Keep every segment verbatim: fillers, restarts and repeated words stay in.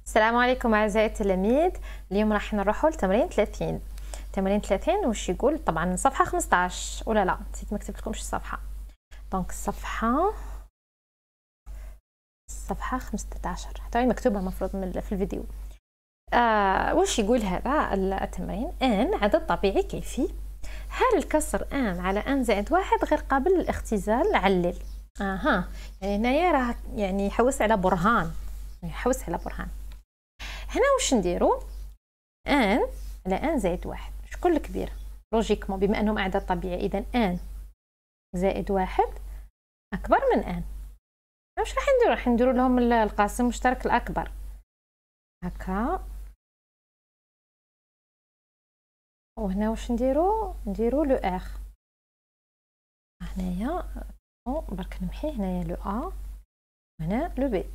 السلام عليكم أعزائي التلاميذ. اليوم راح نروحوا لتمرين ثلاثين. تمرين ثلاثين وش يقول؟ طبعا صفحة خمسطاش ولا لا نسيت ما كتبت لكمش الصفحة. دونك الصفحة الصفحة خمسطاش حتى هي مكتوبة المفروض من في الفيديو. آه وش يقول هذا التمرين؟ ان عدد طبيعي كيفي. هل الكسر ان على ان زائد واحد غير قابل للاختزال؟ علل. اها يعني هنايا راه يعني يحوس على برهان يحوس على برهان. هنا واش نديرو؟ ان على ان زائد واحد شكون الكبير؟ لوجيكمون بما انهم اعداد طبيعيه، اذا ان زائد واحد اكبر من ان. واش راح نديرو؟ راح نديرو لهم القاسم المشترك الاكبر هكا. وهنا واش نديرو؟ نديرو لو ار. هنايا برك نمحي هنايا لو ا وهنا لو بي.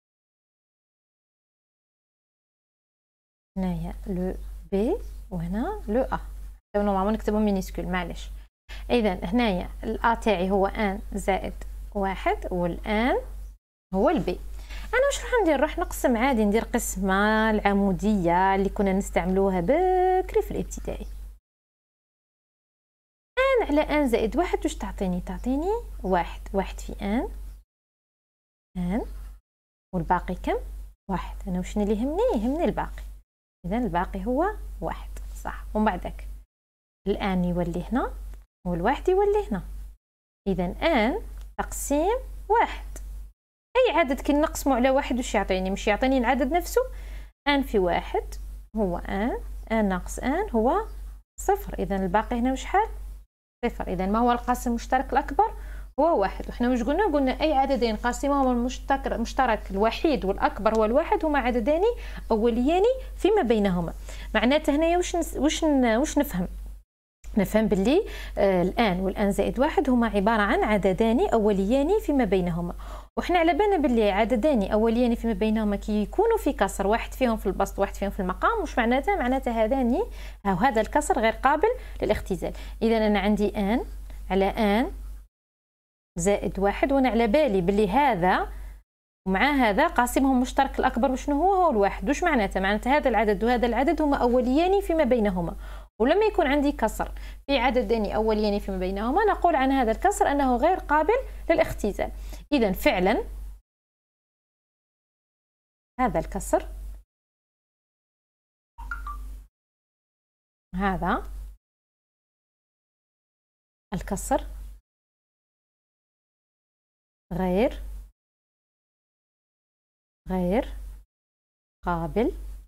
هنايا لو بي وهنا لو ا. نورمالمون نكتبهم مينيسكول معليش. اذا هنايا الا تاعي هو ان زائد واحد والان هو البي. انا واش راح ندير؟ راح نقسم عادي، ندير قسمه العموديه اللي كنا نستعملوها بكري في الابتدائي. ان على ان زائد واحد واش تعطيني؟ تعطيني واحد. واحد في ان ان والباقي كم؟ واحد. انا واش اللي يهمني؟ يهمني الباقي. اذا الباقي هو واحد صح. ومن بعدك الان يولي هنا والواحد يولي هنا. اذا ان تقسيم واحد. اي عدد كي نقسمه على واحد واش يعطيني؟ مش يعطيني العدد نفسه؟ ان في واحد هو ان، ان ناقص ان هو صفر. اذا الباقي هنا وشحال؟ صفر. اذا ما هو القاسم المشترك الاكبر؟ هو واحد. وحنا واش قلنا؟ قلنا اي عددين قاسمهما المشترك المشترك الوحيد والاكبر هو الواحد هما عددان اوليان فيما بينهما. معناته هنايا واش نس... واش ن... واش نفهم؟ نفهم باللي آه الان والان زائد واحد هما عباره عن عددان اوليان فيما بينهما. وحنا على بالنا باللي عددان اوليان فيما بينهما كي يكونوا في كسر، واحد فيهم في البسط واحد فيهم في المقام، واش معناتها؟ معناتها هذان او هذا الكسر غير قابل للاختزال. اذا انا عندي ان على ان زائد واحد، وانا على بالي باللي هذا ومع هذا قاسمهم المشترك الاكبر وشنو هو؟ هو الواحد. واش معناتها؟ معناتها هذا العدد وهذا العدد هما اوليان فيما بينهما. ولما يكون عندي كسر في عددين اوليين فيما بينهما نقول عن هذا الكسر انه غير قابل للاختزال. اذا فعلا هذا الكسر هذا الكسر غير غير قابل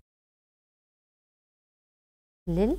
لل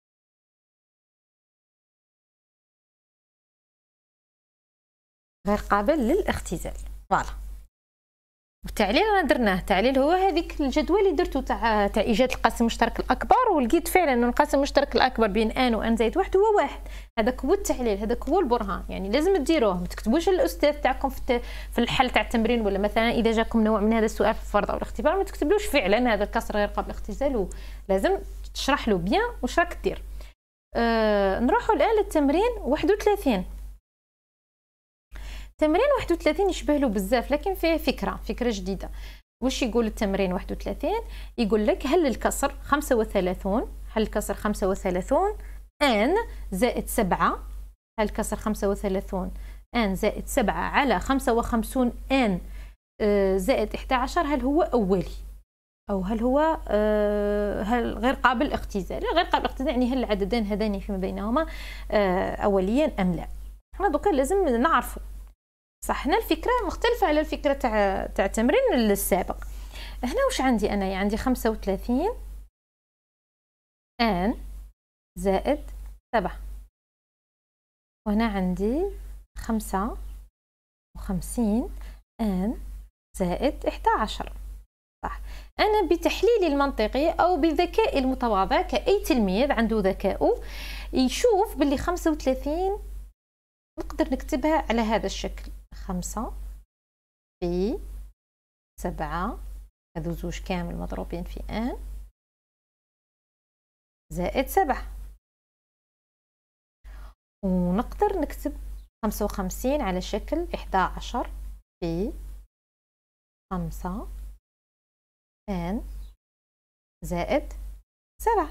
غير قابل للاختزال. فوالا. والتعليل انا درناه، التعليل هو هذيك الجدول اللي درتو تاع تاع ايجاد القاسم المشترك الاكبر، ولقيت فعلا انه القاسم المشترك الاكبر بين ان وان زائد واحد هو واحد. هذاك هو التعليل، هذاك هو البرهان. يعني لازم تديروه، ما تكتبوش الاستاذ تاعكم في في الحل تاع التمرين، ولا مثلا اذا جاكم نوع من هذا السؤال في الفرض او الاختبار ما تكتبلوش فعلا هذا الكسر غير قابل للاختزال، ولازم تشرح له بيان واش راك دير. أه نروحوا الان للتمرين واحد وثلاثين. تمرين واحد وثلاثين يشبه له بزاف لكن فيه فكرة فكرة جديدة. واش يقول التمرين واحد وثلاثين؟ يقول لك هل الكسر خمسة وثلاثون، هل الكسر خمسة وثلاثون ان زائد سبعة، هل الكسر خمسة وثلاثون ان زائد سبعة على خمسة وخمسون ان زائد إحدى عشر هل هو أولي أو هل هو هل غير قابل الاختزال؟ غير قابل الاختزال يعني هل العددين هذان فيما بينهما أوليان أم لا؟ احنا دوكا لازم نعرفوا صح. هنا الفكرة مختلفة على الفكرة تاع تاع التمرين السابق. هنا واش عندي أنا؟ عندي خمسة وثلاثين ان زائد سبعة، وهنا عندي خمسة وخمسين ان زائد إحدى عشر. صح. أنا بتحليلي المنطقي أو بذكائي المتواضع كأي تلميذ عنده ذكاؤه يشوف باللي خمسة وثلاثين نقدر نكتبها على هذا الشكل: خمسة في سبعة، هذو زوج كامل مضروبين في ان زائد سبعة. ونقدر نكتب خمسة وخمسين على شكل إحدى عشر في خمسة ان زائد سبعة.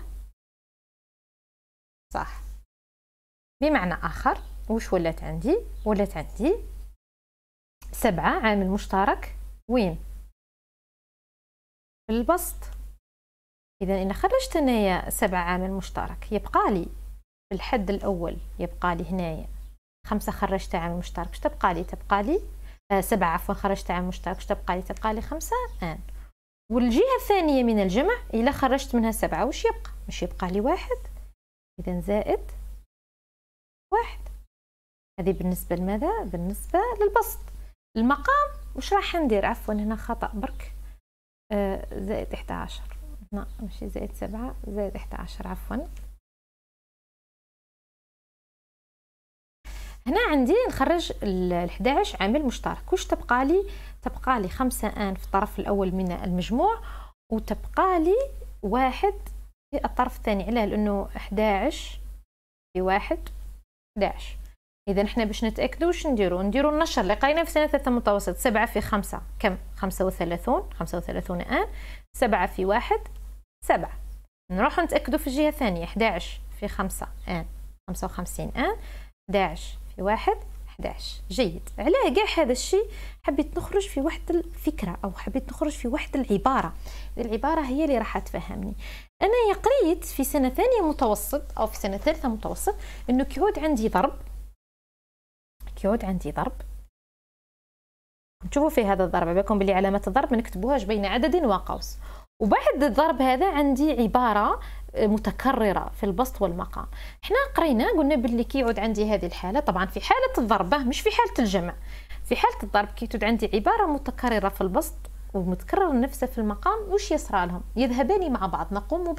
صح. بمعنى آخر وش ولات عندي؟ ولات عندي سبعة عامل مشترك وين؟ في البسط. إذا إن خرجت هنايا سبعة عامل مشترك يبقى لي في الحد الأول يبقى لي هنايا خمسة خرجت عامل مشترك، واش تبقى لي؟ تبقى لي آه سبعة عفوا خرجت عامل مشترك، واش تبقى لي؟ تبقى لي خمسة آن. والجهة الثانية من الجمع إلا خرجت منها سبعة واش يبقى؟ مش يبقى لي واحد. إذا زائد واحد. هذه بالنسبة لماذا؟ بالنسبة للبسط. المقام واش راح ندير؟ عفوا هنا خطأ برك. آه زائد إحدى عشر. لا ماشي زائد سبعة، زائد إحدى عشر عفوا. هنا عندي نخرج ال إحدى عشر عامل مشترك، واش تبقى لي؟ تبقى لي خمسة آن في الطرف الأول من المجموع، وتبقى لي واحد في الطرف الثاني. علاه؟ لأنه إحدى عشر في واحد إحدى عشر. إذا إحنا باش نتأكدوا واش نديرو؟ نديرو النشر اللي قرينا في سنة ثالثة متوسط. سبعة في خمسة كم؟ خمسة وثلاثون، خمسة وثلاثون آن. سبعة في واحد سبعة. نروح نتأكدوا في الجهة الثانية. إحدى عشر في خمسة آن خمسة وخمسين آن. إحدى عشر في واحد إحدى عشر. جيد. علاه كاع هذا الشيء حبيت نخرج في واحد الفكرة أو حبيت نخرج في واحد العبارة. العبارة هي اللي راح تفهمني. أنا قريت في سنة ثانية متوسط أو في سنة ثالثة متوسط إنه كيعود عندي ضرب، كيعود عندي ضرب. نشوفوا في هذا الضرب بالكم باللي علامة الضرب ما نكتبوهاش بين عدد وقوس. وبعد الضرب هذا عندي عبارة متكررة في البسط والمقام. احنا قرينا قلنا باللي كيعود عندي هذه الحالة، طبعا في حالة الضرب مش في حالة الجمع. في حالة الضرب كيعود عندي عبارة متكررة في البسط ومتكرر نفسه في المقام. وش يصرى لهم؟ يذهبان مع بعض، نقوم ب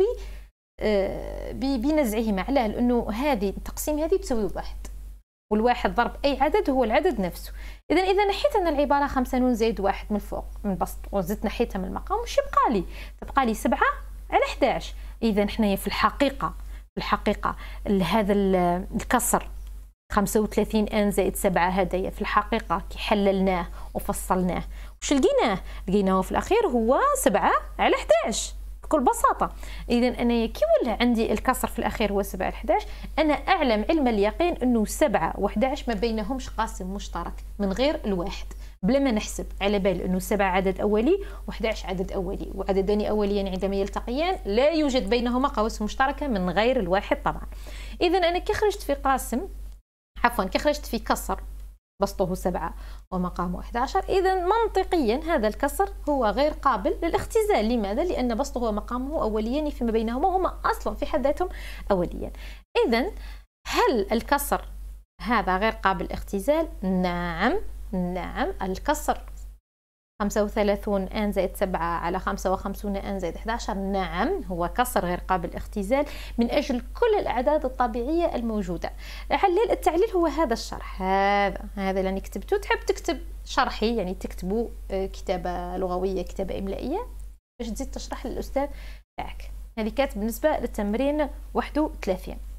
بنزعهما. علاه؟ لأنه هذه التقسيم هذه تساوي واحد، والواحد ضرب أي عدد هو العدد نفسه. إذا إذا نحيت أنا العبارة خمسة نون زائد واحد من الفوق من البسط وزدت نحيتها من المقام، وش يبقى لي؟ تبقى لي سبعة على إحدى عشر. إذا حنايا في الحقيقة في الحقيقة هذا الكسر خمسة وثلاثين آن زائد سبعة هذايا في الحقيقة كي حللناه وفصلناه وش لقيناه؟ لقيناه في الأخير هو سبعة على إحدى عشر بكل بساطة. إذا أنا كي ولا عندي الكسر في الأخير هو سبعة على إحدى عشر، أنا أعلم علم اليقين أنه سبعة وإحدى عشر ما بينهمش قاسم مشترك من غير الواحد، بلا ما نحسب. على بال أنه سبعة عدد أولي وإحدى عشر عدد أولي، وعددان أوليان عندما يلتقيان لا يوجد بينهما قواسم مشتركة من غير الواحد طبعا. إذا أنا كي خرجت في قاسم عفوا كي خرجت في كسر بسطه سبعة ومقامه إحدى عشر، إذا منطقيا هذا الكسر هو غير قابل للاختزال. لماذا؟ لأن بسطه ومقامه أوليان فيما بينهما، هما أصلا في حد ذاتهم أوليان. إذا هل الكسر هذا غير قابل لاختزال؟ نعم نعم. الكسر خمسة وثلاثون آن زائد سبعة على خمسة وخمسون آن زائد إحدى عشر نعم هو كسر غير قابل للاختزال من أجل كل الأعداد الطبيعية الموجودة. حلل التعليل هو هذا الشرح، هذا هذا اللي كتبته. تحب تكتب شرحي يعني تكتبوا كتابة لغوية كتابة إملائية باش تزيد تشرح للأستاذ تاعك. هذه كانت بالنسبة للتمرين واحد وثلاثين.